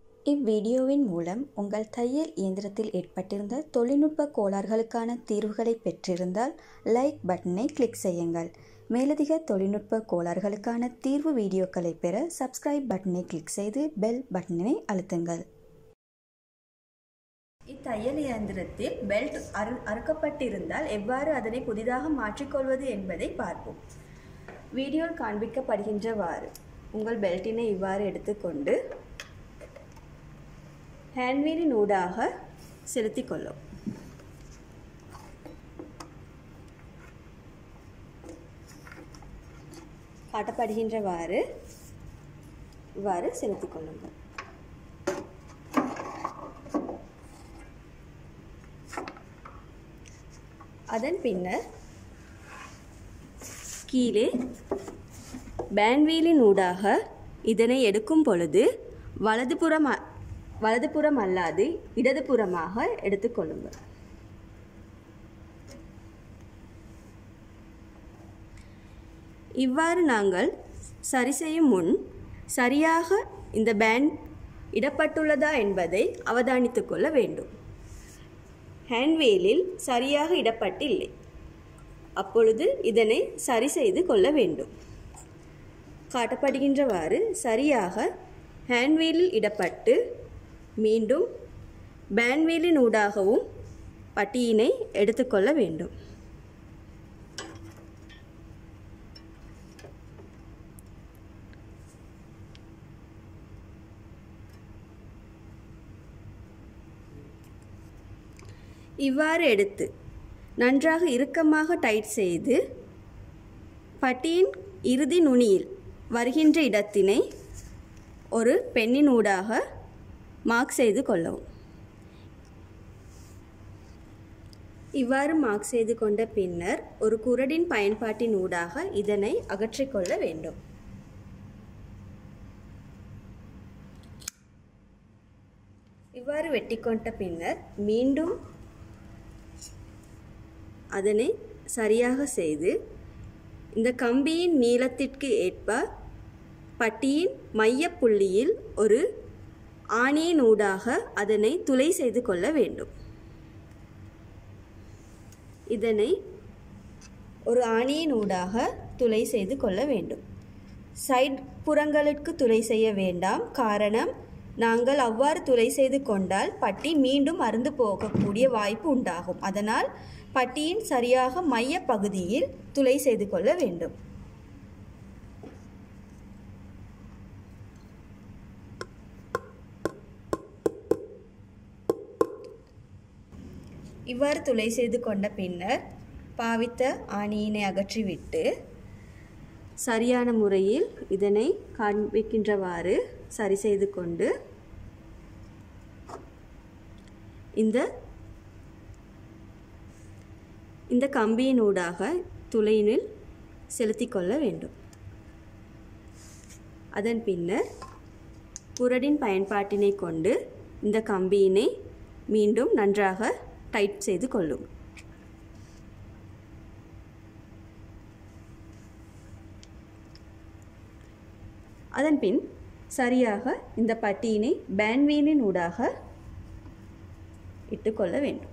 இவ்வீடியோவின் மூலம் உங்கள் தையல் இயந்திரத்தில் ஏற்பட்டிருந்த தொழில்நுட்ப கோளாறுகளுக்கான தீர்வுகளை பெற்றிருந்தால் லைக் பட்டனை கிளிக் செய்யுங்கள். மேலதிக தொழில்நுட்ப கோளாறுகளுக்கான தீர்வு வீடியோக்களை பெற சப்ஸ்கிரைப் பட்டனை கிளிக் செய்து பெல் பட்டனை அழுத்துங்கள். இத்தையல் இயந்திரத்தில் பெல்ட் அறுக்கப்பட்டிருந்தால் எவ்வாறு அதனை புதிதாக மாற்றிக்கொள்வது என்பதை பார்ப்போம். வீடியோவில் காண்பிக்கப்படுகின்றவாறு உங்கள் பெல்ட்டினை இவ்வாறு எடுத்துக்கொண்டு ஹேண்ட்வீலின் ஊடாக செலுத்திக் கொள்ளும். காட்டப்படுகின்றவாறு இவ்வாறு செலுத்திக் கொள்ளுங்கள். அதன் பின்னர் கீழே பேண்ட்வீலின் ஊடாக இதனை எடுக்கும் பொழுது வலதுபுறம் அல்லாது இடதுபுறமாக எடுத்துக்கொள்ளுங்கள். இவ்வாறு நாங்கள் சரி செய்யும் முன் சரியாக இந்த பேண்ட் இடப்பட்டுள்ளதா என்பதை அவதானித்துக் கொள்ள வேண்டும். ஹேண்ட்வேலில் சரியாக இடப்பட்டில்லை, அப்பொழுது இதனை சரி செய்து கொள்ள வேண்டும். காட்டப்படுகின்றவாறு சரியாக ஹேண்ட்வீலில் இடப்பட்டு மீண்டும் பேண்ட்வீலின் ஊடாகவும் பட்டியினை எடுத்துக்கொள்ள வேண்டும். இவ்வாறு எடுத்து நன்றாக இறுக்கமாக டைட் செய்து பட்டியின் இறுதி நுனியில் வருகின்ற இடத்தினை ஒரு பென்னின் ஊடாக மார்க் செய்து கொள்ளவும். இவ்வாறு மார்க் செய்து கொண்ட பின்னர் ஒரு குறடின் பயன்பாட்டின் ஊடாக இதனை அகற்றிக்கொள்ள வேண்டும். இவ்வாறு வெட்டி கொண்ட பின்னர் மீண்டும் அதனை சரியாக செய்து இந்த கம்பியின் நீளத்திற்கு ஏற்ப பட்டியின் மைய புள்ளியில் ஒரு ஆணியின் ஊடாக அதனை துளை செய்து கொள்ள வேண்டும். இதனை ஒரு ஆணியின் ஊடாக துளை செய்து கொள்ள வேண்டும். சைட் புறங்களுக்கு துளை செய்ய வேண்டாம். காரணம், நாங்கள் அவ்வாறு துளை செய்து கொண்டால் பட்டி மீண்டும் அறுந்து போகக்கூடிய வாய்ப்பு உண்டாகும். அதனால் பட்டியின் சரியாக மைய பகுதியில் துளை செய்து கொள்ள வேண்டும். இவ்வாறு துளை செய்து கொண்ட பின்னர் பாவித்த ஆணியினை அகற்றிவிட்டு சரியான முறையில் இதனை காண்பிக்கின்றவாறு சரி செய்து கொண்டு இந்த கம்பியின் ஊடாக துளையினில் செலுத்திக் கொள்ள வேண்டும். அதன் பின்னர் குறடின் பயன்பாட்டினை கொண்டு இந்த கம்பியினை மீண்டும் நன்றாக டைட் செய்து கொள்ளும். அதன்பின் சரியாக இந்த பட்டியினை பேண்ட்வீலின் ஊடாக இட்டுக்கொள்ள வேண்டும்.